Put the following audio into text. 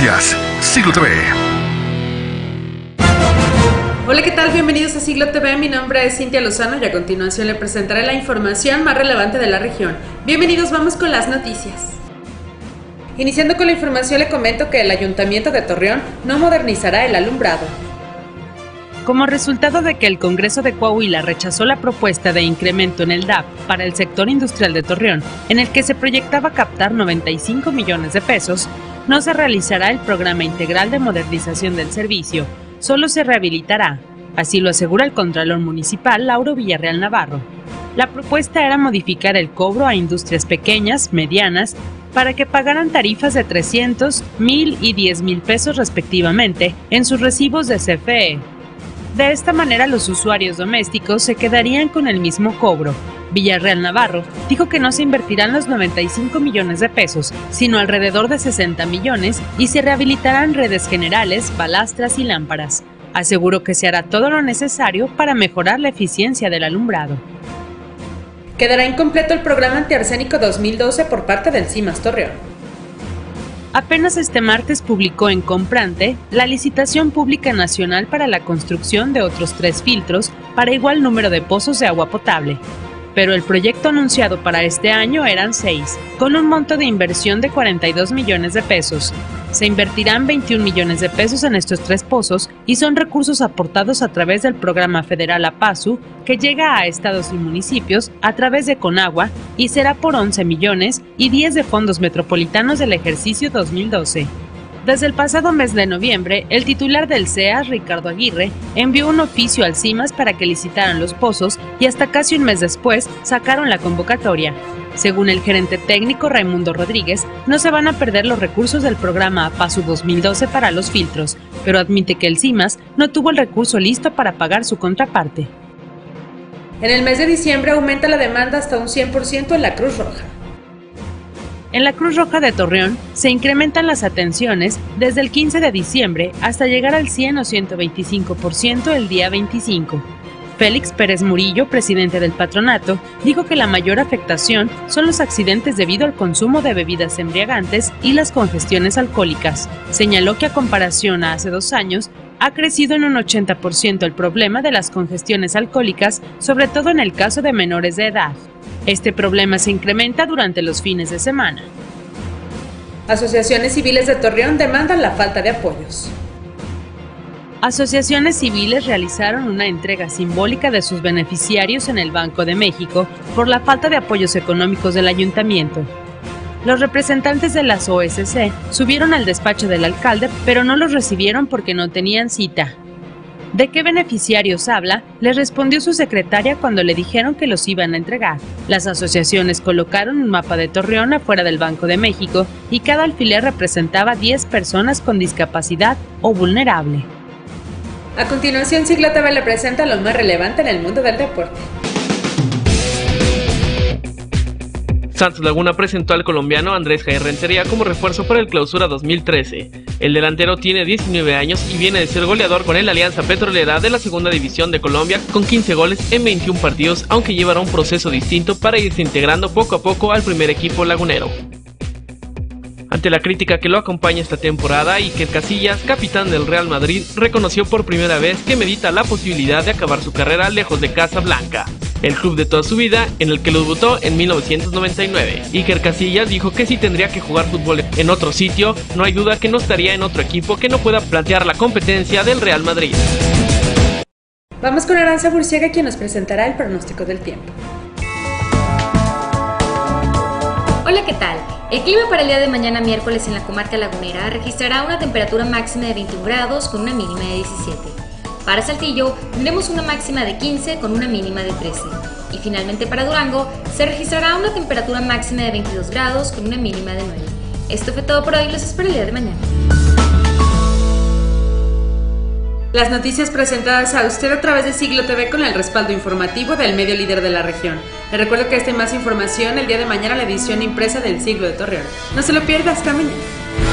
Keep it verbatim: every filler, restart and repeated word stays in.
Noticias, Siglo T V. Hola, ¿qué tal? Bienvenidos a Siglo T V, mi nombre es Cintia Lozano y a continuación le presentaré la información más relevante de la región. Bienvenidos, vamos con las noticias. Iniciando con la información, le comento que el Ayuntamiento de Torreón no modernizará el alumbrado. Como resultado de que el Congreso de Coahuila rechazó la propuesta de incremento en el D A P para el sector industrial de Torreón, en el que se proyectaba captar noventa y cinco millones de pesos, no se realizará el programa integral de modernización del servicio, solo se rehabilitará. Así lo asegura el Contralor Municipal Lauro Villarreal Navarro. La propuesta era modificar el cobro a industrias pequeñas, medianas, para que pagaran tarifas de trescientos, mil y diez mil pesos respectivamente en sus recibos de C F E. De esta manera los usuarios domésticos se quedarían con el mismo cobro. Villarreal Navarro dijo que no se invertirán los noventa y cinco millones de pesos, sino alrededor de sesenta millones y se rehabilitarán redes generales, balastras y lámparas. Aseguró que se hará todo lo necesario para mejorar la eficiencia del alumbrado. Quedará incompleto el programa antiarsénico dos mil doce por parte del CIMAS Torreón. Apenas este martes publicó en Comprante la licitación pública nacional para la construcción de otros tres filtros para igual número de pozos de agua potable. Pero el proyecto anunciado para este año eran seis, con un monto de inversión de cuarenta y dos millones de pesos. Se invertirán veintiún millones de pesos en estos tres pozos y son recursos aportados a través del programa federal APASU, que llega a estados y municipios a través de Conagua y será por once millones y diez de fondos metropolitanos del ejercicio dos mil doce. Desde el pasado mes de noviembre, el titular del C E A S, Ricardo Aguirre, envió un oficio al CIMAS para que licitaran los pozos y hasta casi un mes después sacaron la convocatoria. Según el gerente técnico Raimundo Rodríguez, no se van a perder los recursos del programa APASU dos mil doce para los filtros, pero admite que el CIMAS no tuvo el recurso listo para pagar su contraparte. En el mes de diciembre aumenta la demanda hasta un cien por ciento en la Cruz Roja. En la Cruz Roja de Torreón se incrementan las atenciones desde el quince de diciembre hasta llegar al cien o ciento veinticinco por ciento el día veinticinco. Félix Pérez Murillo, presidente del patronato, dijo que la mayor afectación son los accidentes debido al consumo de bebidas embriagantes y las congestiones alcohólicas. Señaló que a comparación a hace dos años, ha crecido en un ochenta por ciento el problema de las congestiones alcohólicas, sobre todo en el caso de menores de edad. Este problema se incrementa durante los fines de semana. Asociaciones civiles de Torreón demandan la falta de apoyos. Asociaciones civiles realizaron una entrega simbólica de sus beneficiarios en el Banco de México por la falta de apoyos económicos del ayuntamiento. Los representantes de las O S C subieron al despacho del alcalde, pero no los recibieron porque no tenían cita. ¿De qué beneficiarios habla?, les respondió su secretaria cuando le dijeron que los iban a entregar. Las asociaciones colocaron un mapa de Torreón afuera del Banco de México y cada alfiler representaba diez personas con discapacidad o vulnerable. A continuación, Siglo T V le presenta lo más relevante en el mundo del deporte. Santos Laguna presentó al colombiano Andrés Jair Rentería como refuerzo para el Clausura dos mil trece. El delantero tiene diecinueve años y viene de ser goleador con el Alianza Petrolera de la Segunda División de Colombia con quince goles en veintiún partidos, aunque llevará un proceso distinto para irse integrando poco a poco al primer equipo lagunero. Ante la crítica que lo acompaña esta temporada, Iker Casillas, capitán del Real Madrid, reconoció por primera vez que medita la posibilidad de acabar su carrera lejos de Casablanca, el club de toda su vida en el que lo debutó en mil novecientos noventa y nueve. Iker Casillas dijo que si tendría que jugar fútbol en otro sitio, no hay duda que no estaría en otro equipo que no pueda plantear la competencia del Real Madrid. Vamos con Aranza Burciaga, quien nos presentará el pronóstico del tiempo. Hola, ¿qué tal? El clima para el día de mañana miércoles en la comarca lagunera registrará una temperatura máxima de veintiún grados con una mínima de diecisiete. Para Saltillo tendremos una máxima de quince con una mínima de trece. Y finalmente para Durango se registrará una temperatura máxima de veintidós grados con una mínima de nueve. Esto fue todo por hoy, los espero el día de mañana. Las noticias presentadas a usted a través de Siglo T V con el respaldo informativo del medio líder de la región. Les recuerdo que esta y más información el día de mañana en la edición impresa del Siglo de Torreón. No se lo pierda, hasta mañana.